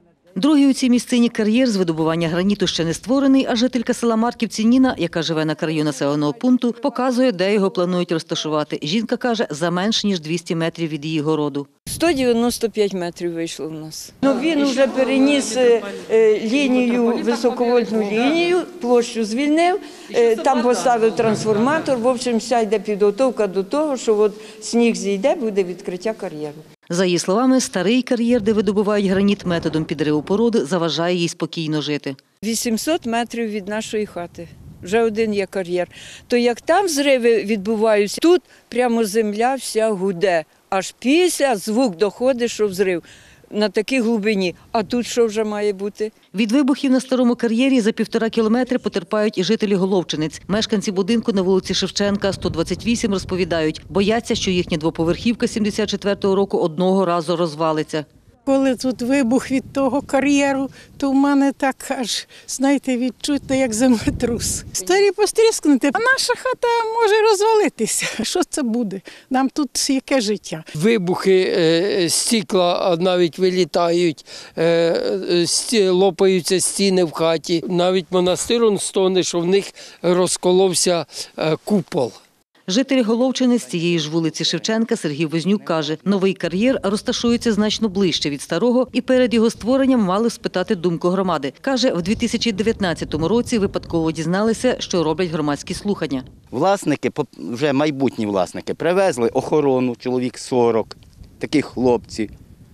Другий у цій місцині кар'єр з видобування граніту ще не створений, а жителька села Марківці Ніна, яка живе на краю населеного пункту, показує, де його планують розташувати. Жінка каже, за менш ніж 200 метрів від її городу. 195 метрів вийшло в нас. Він вже переніс лінію, високовольтну лінію, площу звільнив, там поставив трансформатор. В общем, вся йде підготовка до того, що от сніг зійде, буде відкриття кар'єру. За її словами, старий кар'єр, де видобувають граніт методом підриву породи, заважає їй спокійно жити. 800 метрів від нашої хати. Вже один є кар'єр. То як там зриви відбуваються, тут прямо земля вся гуде. Аж після звук доходить, що взрив на такій глибині. А тут що вже має бути? Від вибухів на старому кар'єрі за 1,5 кілометри потерпають і жителі Головчинець. Мешканці будинку на вулиці Шевченка, 128, розповідають, бояться, що їхня двоповерхівка 74-го року одного разу розвалиться. Коли тут вибух від того кар'єру, то в мене так аж, знаєте, відчутно, як землетрус. Старі постріскнути, а наша хата може розвалитися. Що це буде? Нам тут яке життя? Вибухи, стекла навіть вилітають, лопаються стіни в хаті. Навіть монастир стогне, що в них розколовся купол. Житель Головчини з цієї ж вулиці Шевченка Сергій Вознюк каже, новий кар'єр розташується значно ближче від старого і перед його створенням мали спитати думку громади. Каже, в 2019 році випадково дізналися, що роблять громадські слухання. Власники, вже майбутні власники, привезли охорону, чоловік 40, таких хлопців.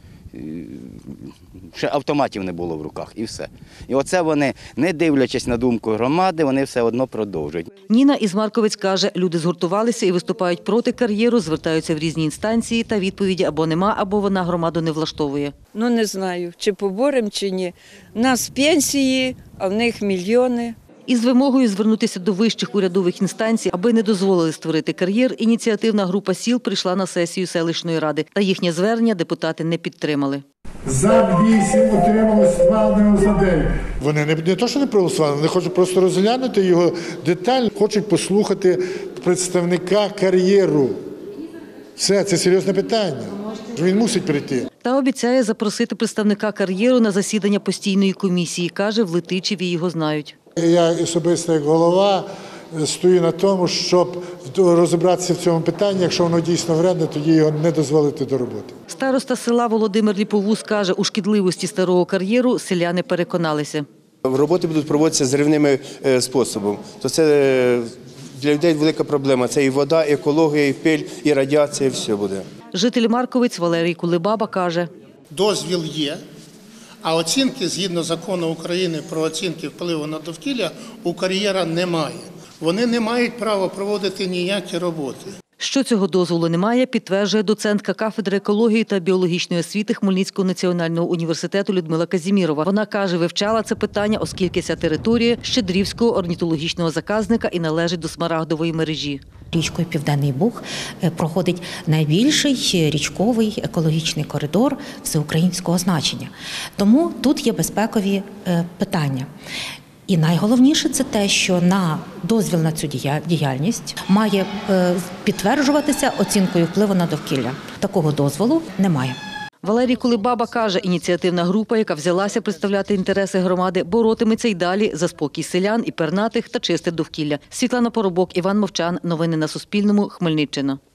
Ще автоматів не було в руках і все. І оце вони, не дивлячись на думку громади, вони все одно продовжують. Ніна із Марковець каже, люди згуртувалися і виступають проти кар'єру, звертаються в різні інстанції, та відповіді або нема, або вона громаду не влаштовує. Ну не знаю, чи поборем, чи ні. У нас пенсії, а в них мільйони. Із вимогою звернутися до вищих урядових інстанцій, аби не дозволили створити кар'єр, ініціативна група сіл прийшла на сесію селищної ради. Та їхнє звернення депутати не підтримали. За 8 утрималось 2, не за 9. Вони не те, що не проголосували, вони хочуть просто розглянути його детально, хочуть послухати представника кар'єру. Все, це серйозне питання. Він мусить прийти. Та обіцяє запросити представника кар'єру на засідання постійної комісії. Каже, в Летичеві його знають. Я особисто як голова стою на тому, щоб розібратися в цьому питанні. Якщо воно дійсно вредне, тоді його не дозволити до роботи. Староста села Володимир Ліповуз каже, у шкідливості старого кар'єру селяни переконалися. Роботи будуть проводитися зривними способом. То це для людей велика проблема. Це і вода, і екологія, і пиль, і радіація, і все буде. Житель Марковець Валерій Кулебаба каже. Дозвіл є, а оцінки, згідно закону України про оцінки впливу на довкілля, у кар'єра немає. Вони не мають права проводити ніякі роботи. Що цього дозволу немає, підтверджує доцентка кафедри екології та біологічної освіти Хмельницького національного університету Людмила Казімірова. Вона каже, вивчала це питання, оскільки ця територія – Щедрівського орнітологічного заказника і належить до Смарагдової мережі. Річкою Південний Буг проходить найбільший річковий екологічний коридор всеукраїнського значення. Тому тут є безпекові питання. І найголовніше – це те, що дозвіл на цю діяльність має підтверджуватися оцінкою впливу на довкілля. Такого дозволу немає. Валерій Кулебаба каже, ініціативна група, яка взялася представляти інтереси громади, боротиметься й далі за спокій селян і пернатих та чисте довкілля. Світлана Поробок, Іван Мовчан. Новини на Суспільному. Хмельниччина.